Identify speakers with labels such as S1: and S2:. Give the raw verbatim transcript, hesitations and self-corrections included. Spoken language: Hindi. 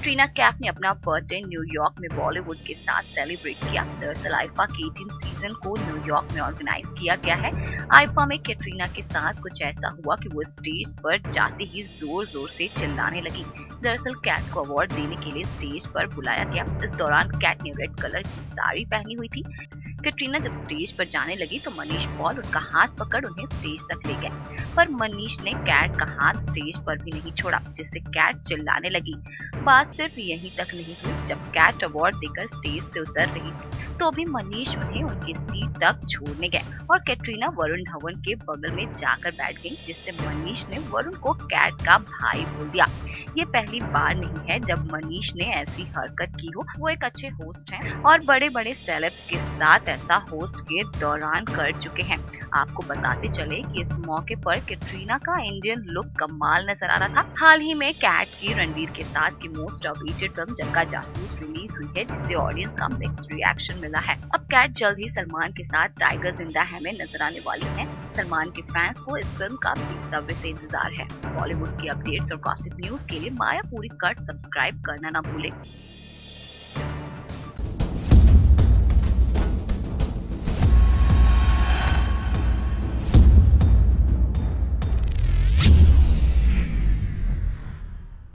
S1: कैटरीना कैफ ने अपना बर्थडे न्यूयॉर्क में बॉलीवुड के साथ सेलिब्रेट किया। दरअसल आईफा के अठारहवें सीजन को न्यूयॉर्क में ऑर्गेनाइज किया गया है। आईफा में कैटरीना के साथ कुछ ऐसा हुआ कि वो स्टेज पर जाते ही जोर जोर से चिल्लाने लगी। दरअसल कैट को अवार्ड देने के लिए स्टेज पर बुलाया गया। इस दौरान कैट ने रेड कलर की साड़ी पहनी हुई थी। कैटरीना जब स्टेज पर जाने लगी तो मनीष पॉल उनका हाथ पकड़ उन्हें स्टेज तक ले गए, पर मनीष ने कैट का हाथ स्टेज पर भी नहीं छोड़ा, जिससे कैट चिल्लाने लगी। बात सिर्फ यहीं तक नहीं हुई। जब कैट अवार्ड देकर स्टेज से उतर रही थी तो भी मनीष उन्हें उनकी सीट तक छोड़ने गए और कैटरीना वरुण धवन के बगल में जाकर बैठ गई, जिससे मनीष ने वरुण को कैट का भाई बोल दिया। ये पहली बार नहीं है जब मनीष ने ऐसी हरकत की हो। वो एक अच्छे होस्ट हैं और बड़े बड़े सेलेब्स के साथ ऐसा होस्ट के दौरान कर चुके हैं। आपको बताते चले कि इस मौके पर कैटरीना का इंडियन लुक कमाल नजर आ रहा था। हाल ही में कैट की रणवीर के साथ की मोस्ट अवेटेड फिल्म जग्गा जासूस रिलीज हुई है, जिससे ऑडियंस का मिक्स्ड रिएक्शन मिला है। अब कैट जल्द ही सलमान के साथ टाइगर जिंदा है में नजर आने वाली है। सलमान के फैंस को इस फिल्म का बेसब्री से इंतजार है। बॉलीवुड की अपडेट्स और गॉसिप न्यूज के लिए मायापुरी कट सब्सक्राइब करना ना भूले।